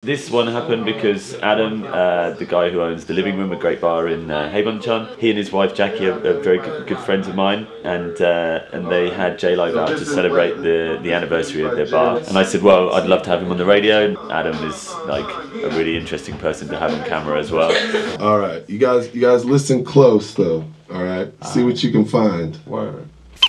This one happened because Adam, the guy who owns the Living Room, a great bar in Haebonchon, he and his wife Jackie are very good friends of mine, and they had J-Live out to celebrate the anniversary of their bar. And I said, well, I'd love to have him on the radio. Adam is like a really interesting person to have on camera as well. All right, you guys listen close though. All right, see what you can find. Word.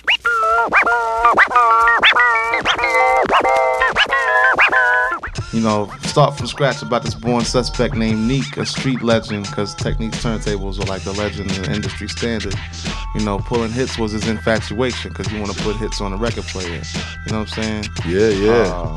You know, start from scratch about this born suspect named Neek, a street legend, because Technique's turntables are like the legend and the industry standard. You know, pulling hits was his infatuation, because you want to put hits on a record player. You know what I'm saying? Yeah.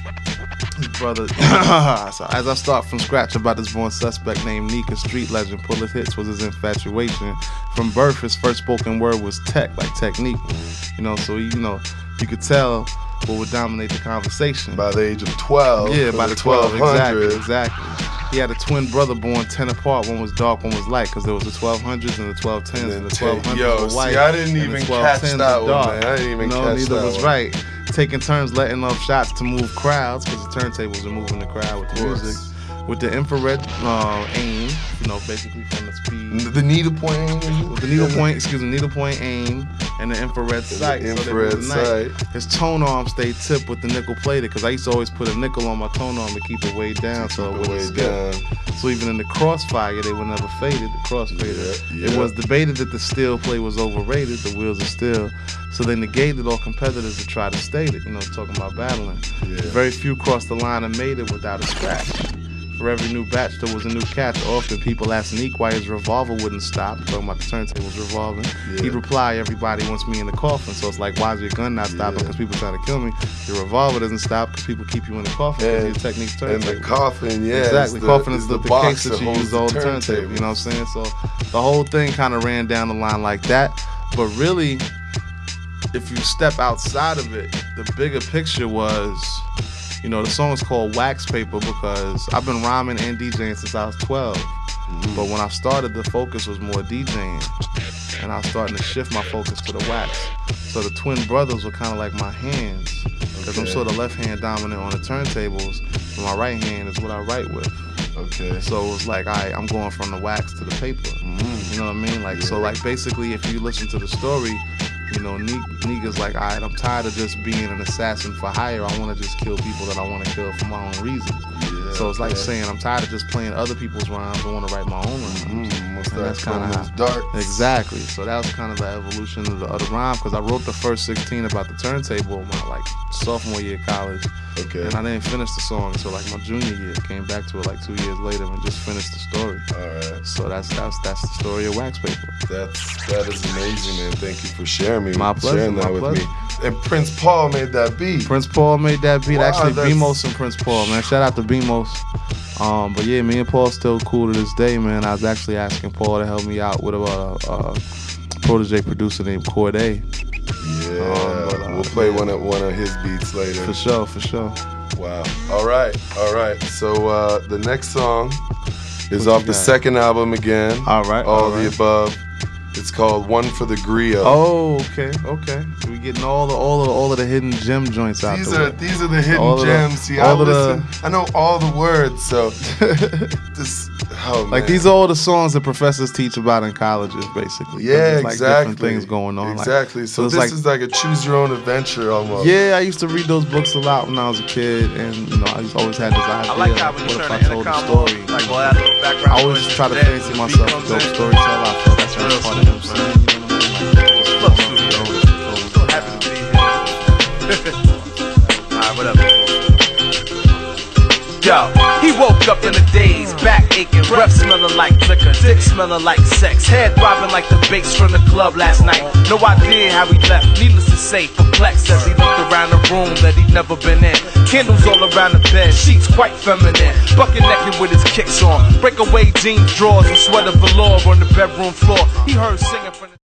His brother, so as I start from scratch about this born suspect named Neek, a street legend, pulling hits was his infatuation. From birth, his first spoken word was tech, like technique. You know, so you could tell what would dominate the conversation. By the age of 12. Yeah, by the 12, exactly. He had a twin brother born 10 apart. One was dark, one was light, because there was the 1200s and the 1210s, and the 1200s were white. See, I didn't even catch that one, man. I didn't even catch that neither was one. right. Taking turns letting off shots to move crowds, because the turntables are moving the crowd with the music. With the infrared aim, you know, basically from the speed. The needlepoint aim? With the needlepoint aim and the infrared sight. His tone arm stayed tipped with the nickel plated, because I used to always put a nickel on my tone arm to keep it way down so it wouldn't skip. So even in the crossfire, they were never faded, the cross faded. Yeah. It was debated that the steel plate was overrated, the wheels of steel. So they negated all competitors to try to state it, you know, talking about battling. Yeah. Very few crossed the line and made it without a scratch. For every new batch, there was a new catch. Often people asked Neek why his revolver wouldn't stop. Talking about the turntables revolving. Yeah. He'd reply, everybody wants me in the coffin. So it's like, why is your gun not stopping? Because people trying to kill me. Your revolver doesn't stop because people keep you in the coffin. And your Technique's turntable. And the coffin, yeah. Exactly. The coffin is the case that you use the whole turntable. You know what I'm saying? So the whole thing kind of ran down the line like that. But really, if you step outside of it, the bigger picture was, you know, the song is called Wax Paper because I've been rhyming and DJing since I was 12. But when I started, the focus was more DJing. And I was starting to shift my focus to the wax. So the twin brothers were kind of like my hands. Because I'm sort of left hand dominant on the turntables. But my right hand is what I write with. Okay. So it was like, I'm going from the wax to the paper. You know what I mean? Like, so like basically if you listen to the story, you know, Neek is like, alright, I'm tired of just being an assassin for hire. I want to just kill people that I want to kill for my own reason. Yeah, so it's like saying, I'm tired of just playing other people's rhymes. I want to write my own rhymes. And that's kind of how. Dark. Exactly. So that was kind of the evolution of the rhyme, because I wrote the first 16 about the turntable in my like sophomore year of college. Okay. And I didn't finish the song until like my junior year. Came back to it like 2 years later and just finished the story. Alright. So that's the story of Wax Paper. That is amazing, man. Thank you for sharing me. My pleasure. Sharing that with me. And Prince Paul made that beat. Prince Paul made that beat. Wow, actually, Bemos and Prince Paul, man. Shout out to Bemos. But yeah, me and Paul still cool to this day, man. I was actually asking Paul to help me out with a protege producer named Corday. Yeah, we'll play one of his beats later. For sure. Wow. All right. So the next song is off the second album again. All right. All the above. It's called One for the Griot. Oh, okay. So we getting all of the hidden gem joints out there. These are the hidden gems. See, I know all the words, so this. Oh, like these are all the songs that professors teach about in colleges, basically. Yeah, like exactly. Different things going on. Exactly. So this is like a choose your own adventure almost. Yeah, I used to read those books a lot when I was a kid, and you know, I always had this idea. I like how when you turn the intercom on, like all that little background. I always try to fancy myself a dope storyteller. I feel that's real part of MC. So happy to be here. Alright, what up? Yo, he woke up in a daze, back aching, breath smelling like liquor, dick smelling like sex, head bobbing like the bass from the club last night. No idea how he left, needless to say, perplexed as he looked around the room that he'd never been in. Candles all around the bed, sheets quite feminine, bucket naked with his kicks on, breakaway jeans, drawers, and sweater velour on the bedroom floor. He heard singing from the